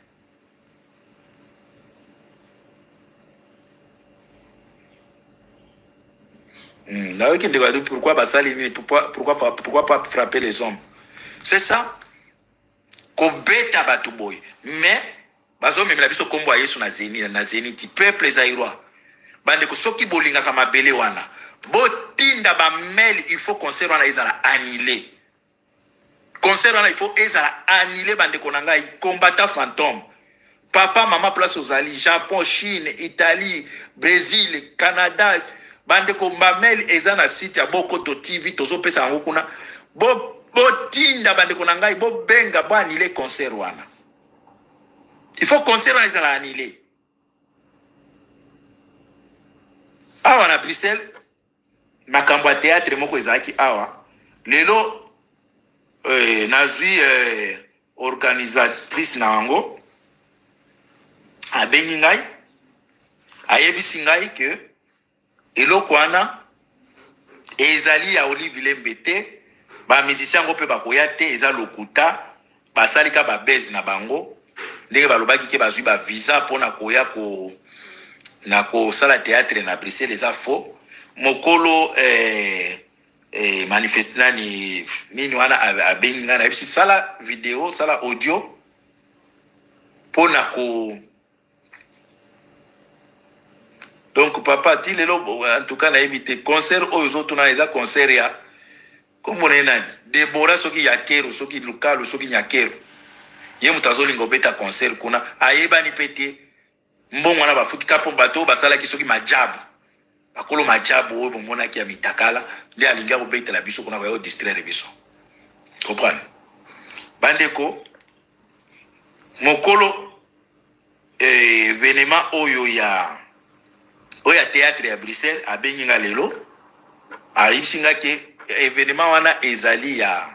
hmm na wiki ndeko pourquoi basali ni pourquoi pourquoi pourquoi pas frapper les hommes c'est ça ko beta batu boy mais bazo memela biso kombo ya Yesu na zeni na zeni ti peuple zairwa bande ko soki bolinga kama bele wana botinda ba mail il faut concert wana ezala annulé concert wana il faut ezala annulé bande ko nanga combattant fantôme papa mama place ozali Japon Chine Italie Brésil Canada bande ko ba mail ezana site ya Bokoto T V tozo pesa ngo kuna bo botinda bande ko nanga bo benga bo annulé concert wana il faut concert wana ezala annulé. Awa na Bruxelles makambo ya théâtre moko ezaki awa lelo euh nazui euh, organisatrice na wango abengi ngai ayebisi ngai que eloko wana ezali ya Olive Lembete ba musicien ngo pe bakoya te eza lokuta basalika ba base na bango ndenge balobaki ke bazui ba visa pona koya ko na ko sala théâtre na Bruxelles eza faux mokolo eh eh manifestina ni nini wana abenga na bisi sala vidéo sala audio pona ko donc papa ti lelo en tout cas na éviter concert aux autres na eza concert ya comme on est nani Deborah soki yakero soki local soki nyakero ye mutazolingo beta concert kuna ayeba ni pété mbongo na bafuki kapo bato basala ki soki majabu bakolo majabu oyo bomona ki ya mitakala nde alinga ko beta la biso kuna ko distraire biso comprendre bandeko mokolo eh événement oyo ya oya théâtre ya Bruxelles abengi nga lelo ayibisi nga ke événement wana ezali ya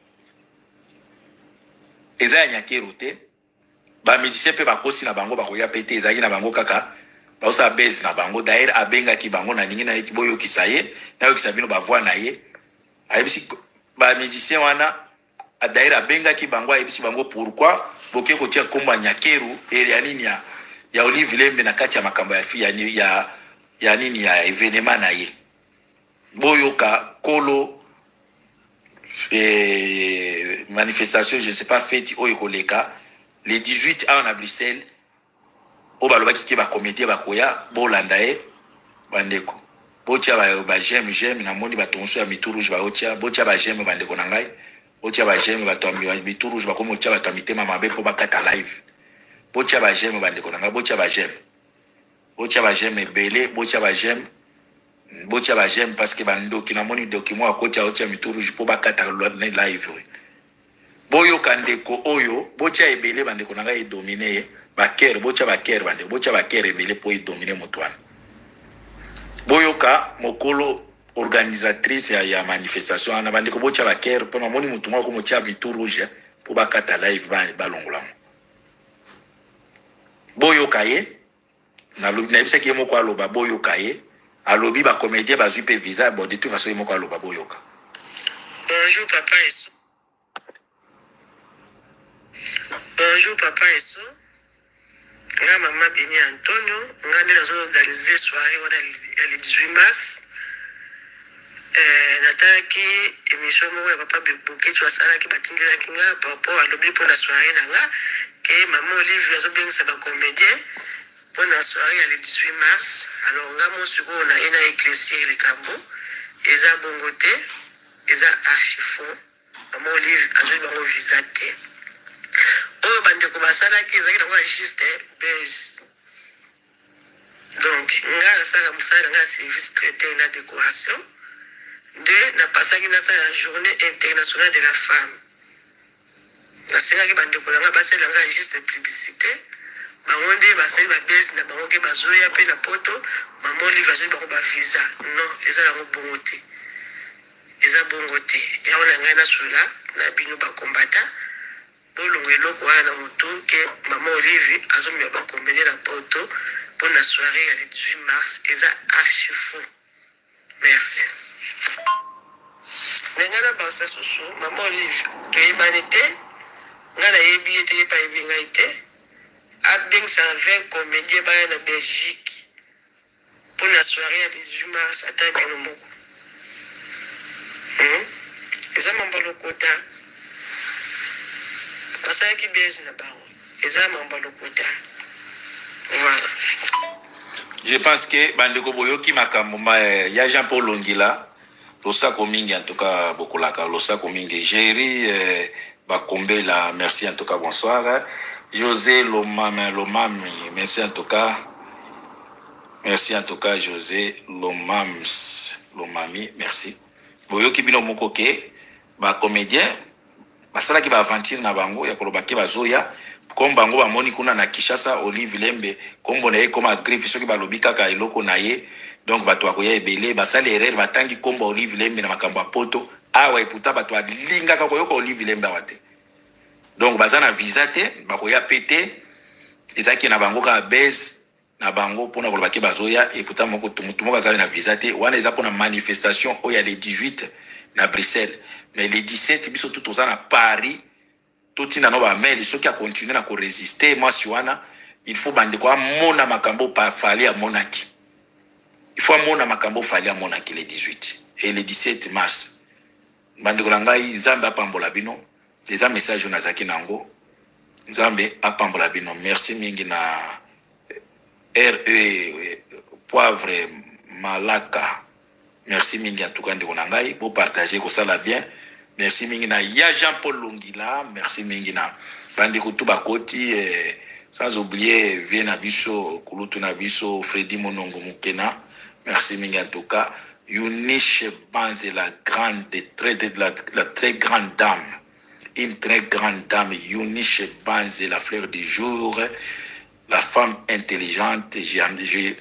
eza ya Nyakeru te ba musicien pe bakosi na bango bakoya pete ezali na bango kaka baosa base na bango d'ailleurs abenga ki bango na ningi na yeki boyo kisaye na yo kisabino ba voix na ye ayibisi ba musicien wana d'ailleurs abenga ki bango ayibisi bango pourquoi boke ko tia komba Nyakeru ere nini ya ya Olive Lembe na kati ya makambo ya ya ya, ya nini ya événement na ye boyoka kolo eh, manifestation je ne sais pas fête oyo koleka le dix-huit à na Bruxelles o balobaki ke ba comédien bakoya bolanda e bandeko botia ba ba j'aime j'aime na moni batonso ya mitu rouge ba otia botia ba j'aime bandeko na ngai botia ba j'aime batombi ba mitu rouge ba komo tia batombi tema mabe po bakata live botia ba j'aime bandeko na ngai botia ba j'aime botia ba j'aime belé botia ba j'aime botia ba j'aime parce que bando ki na moni document akotia otia mitu rouge po bakata live boyo kandeko oyo botia ebele bandeko na ngai dominer baker bocha baker bande bocha baker ebele po dominer motwana boyoka mokolo organisatrice ya, ya manifestation ana bande ko bocha baker pona moni mutu moko mocha bitu rouge po bakata live ba balongola boyoka ye na lobi na bisaki moko aloba boyoka ye alobi ba comédien ba zupe visa bon de toute façon moko aloba boyoka. Bonjour papa Eso. Bonjour papa Eso. Nga mama Bini Antonio, nga nde nazo organiser soirée wana le dix-huit mars. Eh nataki émission moko ya papa Bouquet tu asala ki batindela kinga papa alobi pour la soirée nanga ke maman Olive azo bengisa ba comédien pour la soirée le dix-huit mars. Alors nga mo siko na ina éclaircir le cambo. Eza bongote, eza archifond. Maman Olive azo bango visater. Oh, bande ko basala ki ezaki na juste base. Donc, nga na sala musala nga service traité na décoration. De na pasaki na sa journée internationale de la femme. Na sala ki bande ko nga basala nga juste publicité. Bangonde basali ba base na bango ke bazoya pe na poto, maman Olive azo bango ba visa. Non, eza la bongote. Eza bongote. Ya ona nga na sula na bino ba combattant. Bolongo eloko wana moto ke maman Olive azomi ba combiner na poto pour la soirée le dix-huit mars eza archi fou. Merci. Ngana ba sa susu maman Olive to yebanite ngana yebi ete pa yebinga ite abeng sa vingt comédiens ba na Belgique pour la soirée le dix-huit mars ata bino moko. Hmm? Eza mambalo kota. Qui baisse na bango eza mambalo kota. Voilà. Je pense que bandeko boyoki makambo ya Jean-Paul Longila losako mingi en tout cas bokolaka losako mingi Jerry eh, bakombela merci en tout cas bonsoir. José Lomami Lomami merci en tout cas. Merci en tout cas José Lomams Lomami merci. Boyoki bino moko ke ba comédien basala ki ba aventure na bango ya koloba ke bazoya comme bango ba moni kuna na Kinshasa Olive Lembe kombo na ye koma griffe soki ba lobi kaka eloko na ye donc bato akoya ebele basala erreur batangi kombo Olive Lembe na makambo poto awa eputa bato alinga ka koyoka Olive Lembe wate donc bazana visa te bakoya pété ezaki na bango ka base na bango pona koloba ke bazoya eputa moko tumutumo bazala na visa te wana eza pona manifestation o ya le dix-huit na Bruxelles. Mais les dix-sept, biso tout aux ans à Paris, tout ina no ba mail, ceux qui a continué à résister, moi siwana, il faut bande quoi, mona makambo pa fallait à Monaki. Il faut mona makambo fallait à Monaki les dix-huit et les dix-sept mars. Bande ko ngai Nzambe apambola bino, les messages na zaki nango. Nzambe apambola bino. Merci mingi na R E Poivre Malaka. Merci mingi en tout cas ndeko ngai, vous partagez ko sala bien. Merci mingi na ya Jean-Paul Longila, merci mingi na bandeko tout bakoti eh, sans oublier Viena Biso, Kulutu na Biso, Freddy Monongo Mukena. Merci mingi en tout cas. Eunice Banze la grande très de la, la très grande dame. Une très grande dame Eunice Banze la fleur du jour, la femme intelligente, j'ai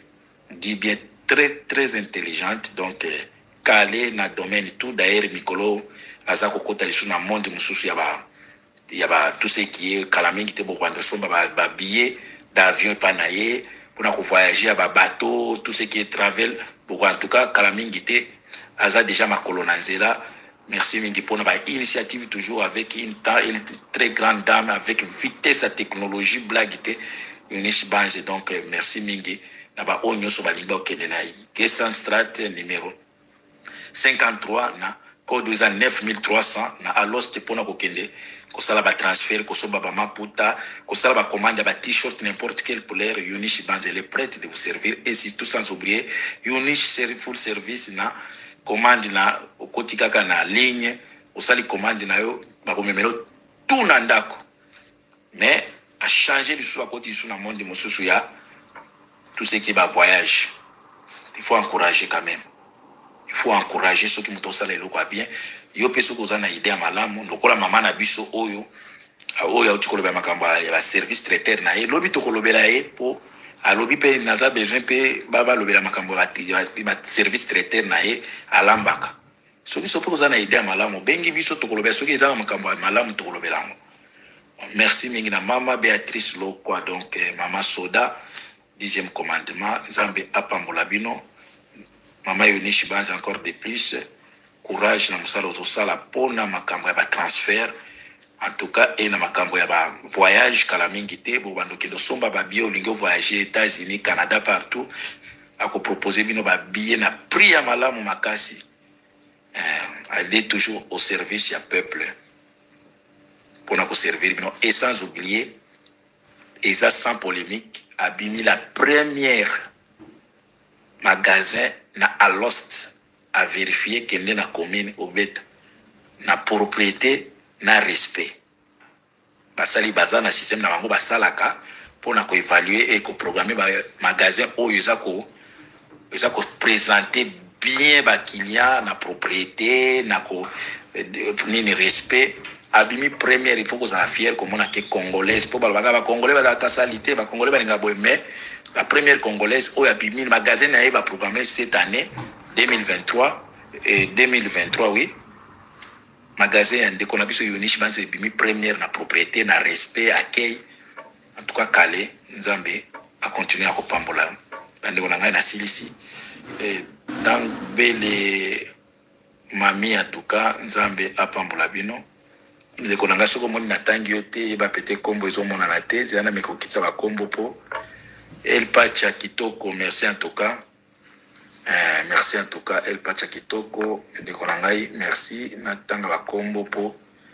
dit bien très très intelligente, donc euh, calée dans le domaine tout. D'ailleurs Mikolo aza kokota lisu na monde mususu ya ba ya ba tout ce qui est kalamingi te bokwanda somba ba, ba billet d'avion pa na ye pour na voyager ba bateau, tout ce qui est travel pour en tout cas kalamingi te aza déjà ma colonazela. Merci mingi pour notre initiative toujours avec une, une très grande dame avec vitesse à technologie blague Eunice Banze. Donc merci mingi naba onyo so balinga okende na Gessan Strat numéro cinquante-trois na code neuf mille trois cents na alost pona kokende ko sala ba transfert ko so baba maputa ko sala ba commande ba t-shirt n'importe quelle couleur. Eunice Banze elle est prête de vous servir et surtout sans oublier Eunice full service na commande na okoti kaka na ligne osali commande na yo bakomemelo tout na ndako mais a changer le sous à côté sous na monde mosusu ya tout ce qui est voyage. Il faut encourager quand même, il faut encourager ceux qui muto sala eloko bien yo peso ko zana idée malamu lokola mama na biso oyo oyo utikoloba makambo ya service traiteur na ye lobi to kolobela ye po alobi pe naza besoin pe baba lobela makambo ba service traiteur na ye alambaka soki sopo kozana idea malamu bengi biso tokolobela soki ezana makambo malamu tokolobela ngo. Merci mingi na mama Béatrice Lokwa, donc eh, mama Soda dixième commandement Nzambe apambola bino. Mama Eunice Banze encore de plus courage na musala osala pona makambo ya ba transfert en tout cas et na makambo ya ba voyage kala mingi te bo bando kendo somba ba bio lingo voyager États-Unis Canada partout ako proposer bino ba billet na prix ya malamu makasi. Euh, elle est toujours au service ya peuple pour nous servir bino et sans oublier et ça sans polémique abimi la première magasin na Alost à vérifier qu'elle est na commune au bête na propriété na respect basali baza na système na bango basalaka pour na ko évaluer et ko programmer ba magasin o yeza ko yeza ko présenter bien ba client na propriété na ko ni respect abimi première. Il faut que ça fier comme on a que congolaise pour ba ba congolais ba ta salité ba congolais ba ngabo mais la première congolaise o abimi magasin na va programmer cette année deux mille vingt-trois et deux mille vingt-trois oui magasin de konabiso Eunice Banze bimi première na propriété na respect accueil en tout cas calé. Nzambe a continuer à kopambola bande konanga na silisi et dans bele mami en tout cas Nzambe apambola bino ndeko nanga soko moni na tangi yote ba pete kombo ezo mona na te zana meko kitsa ba kombo po El Pacha Kitoko. Merci en tout cas. Euh, merci en tout cas El Pacha Kitoko ndeko nangai merci na tanga ba kombo po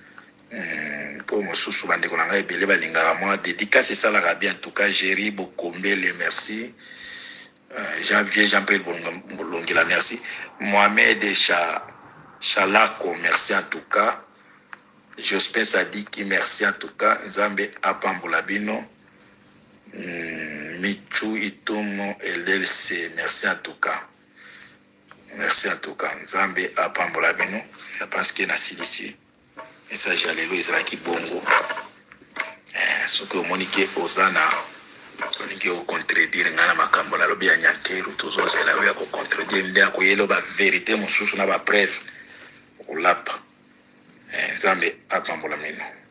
um, po mosusu ba ndeko nangai bele ba linga moi dédicace ça la bien en tout cas Jerry Bokombele merci. euh, Jean-Pierre Jean-Pierre Bolongela merci. Mohamed Cha Chalako merci en tout cas. Jospin Sadiki merci en tout cas. Nzambe apambola bino. mm, Michu Itomo L L C merci en tout cas. Merci en tout cas. Nzambe apambola bino. Je pense qu'il y a un ici. Et ça j'ai alléluia Israki bongo. Eh, ce que Monique Ozana olingi ko contredire ngana makambo la lobi ya nyakeru tozo zela ya ko contredire ndia ko yelo ba vérité mususu na ba preuve ulapa. Eh, Nzambe apambola mino.